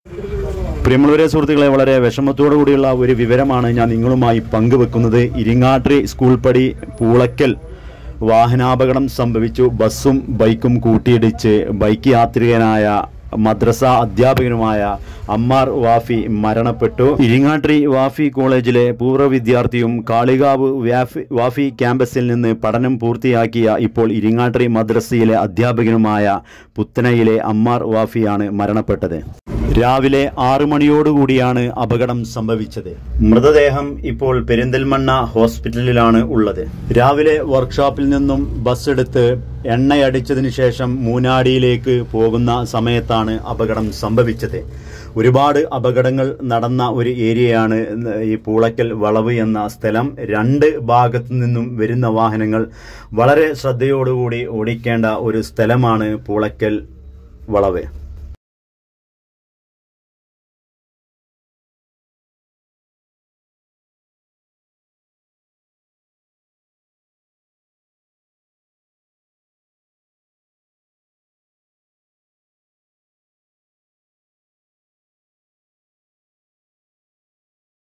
പ്രിയമുള്ളവരെ, സുഹൃത്തുക്കളെ, വളരെ വിഷമത്തോടു കൂടിയുള്ള ഒരു വിവരമാണ് ഞാൻ നിങ്ങളുമായി പങ്കുവെക്കുന്നത്. ഇരിങ്ങാട്രി സ്കൂൾ പടി പൂളയ്ക്കൽ വാഹനാപകടം സംഭവിച്ചു. ബസ്സും ബൈക്കും കൂട്ടിയിടിച്ച് ബൈക്ക് യാത്രികനായ മദ്രസ അധ്യാപകനുമായ അമ്മാർ വാഫി മരണപ്പെട്ടു. ഇരിങ്ങാട്രി വാഫി കോളേജിലെ പൂർവ്വ വിദ്യാർത്ഥിയും കാളികാവ് വാഫി ക്യാമ്പസിൽ നിന്ന് പഠനം പൂർത്തിയാക്കിയ ഇപ്പോൾ ഇരിങ്ങാട്രി മദ്രസയിലെ അധ്യാപകനുമായ പുത്തനയിലെ അമ്മാർ വാഫിയാണ് മരണപ്പെട്ടത്. രാവിലെ 6 മണിയോടുകൂടിയാണ് അപകടം സംഭവിച്ചത്. മൃതദേഹം ഇപ്പോൾ പെരിന്തൽമണ്ണ ഹോസ്പിറ്റലിലാണ് ഉള്ളത്. രാവിലെ വർക്ക്ഷോപ്പിൽ നിന്നും ബസ് എടുത്ത് എണ്ണയടിച്ചതിന് ശേഷം മൂനാടിയിലേക്ക് പോകുന്ന സമയത്താണ് അപകടം സംഭവിച്ചത്. ഒരുപാട് അപകടങ്ങൾ നടന്ന ഒരു ഏരിയയാണ് ഈ പൂളയ്ക്കൽ വളവ് എന്ന സ്ഥലം. 2 ഭാഗത്തു നിന്നും വരുന്ന വാഹനങ്ങൾ വളരെ ശ്രദ്ധയോടുകൂടി ഓടിക്കേണ്ട ഒരു സ്ഥലമാണ് പൂളയ്ക്കൽ വളവ്.